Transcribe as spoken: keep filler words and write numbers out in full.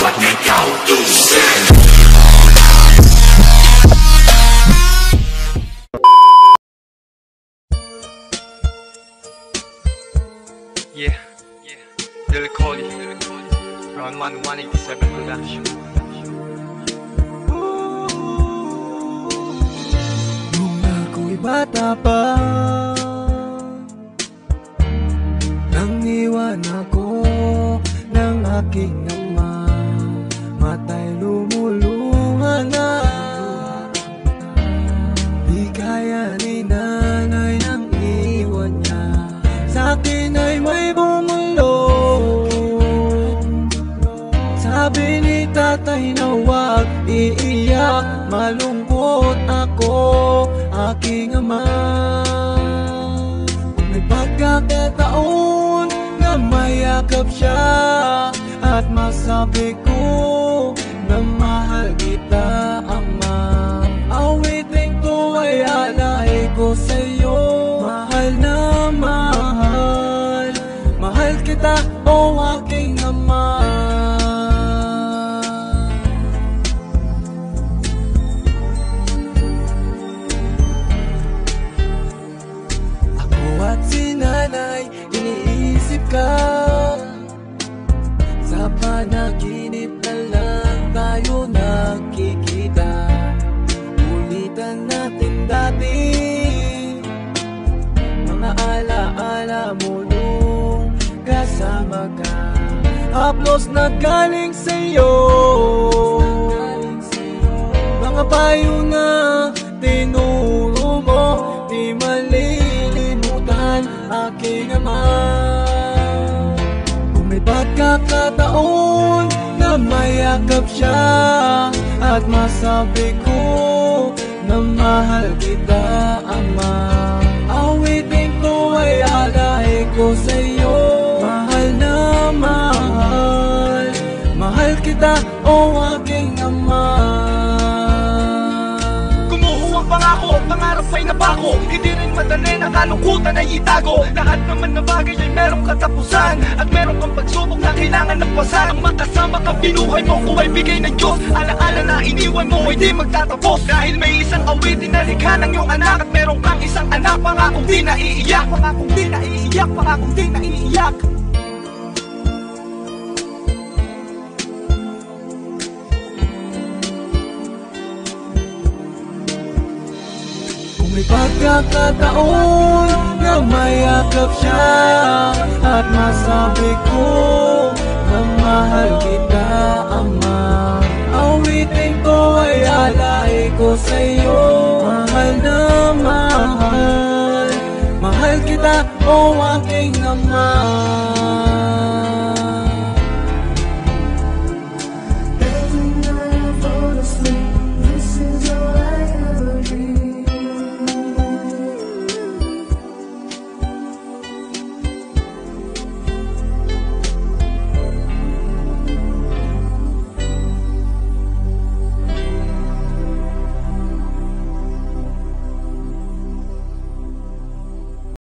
like may tao. Yeah, yeah, Lil Collie, Round one one eighty-seven Production. Nung ako'y bata pa, nang iwan ako ng aking ama, matay lumuluha na. Di kaya ni nanay ang iwan niya, sa'kin ay may bumulong. Sabi ni tatay na huwag iiyak, malungkot ako, aking ama. Kung may pagkakataon na mayakap siya at masabi ko na mahal kita, ama, awitin ko ay alay ko sa'yo. Mahal na mahal, mahal kita, o aking ama. Ako at si nanay, iniisip ka. Sa panaginip na lang tayo nakikita. Ulitan natin dati mga alaala mo nung kasama ka. Haplos na galing sa'yo, mga payo na tinuro mo, di malilimutan, aking ama. Kung may pagkakataon na mayakap siya at masabi ko na mahal kita, ama, awitin ko ay alay ko sa'yo. Mahal na mahal, mahal kita, o aking ama. Kumuhuwang pangako, pangarap ay napako. Hindi rin madali na kalungkutan ay itago. Lahat naman na bagay ay merong katapusan, at merong kang pagsubok na kailangan ng pasan. Ang makasama ka binuhay mo kung ay bigay ng Diyos. Alaala na iniwan mo ay di magtatapos, dahil may isang awitin na likha ng iyong anak. At merong kang isang anak, pangakong di naiiyak, pangakong di naiiyak, pangakong di naiiyak. May pagkakataon na mayakap siya at masabi ko na mahal kita, ama, awitin ko ay alay ko sa'yo. Mahal na mahal, mahal kita, o aking ama.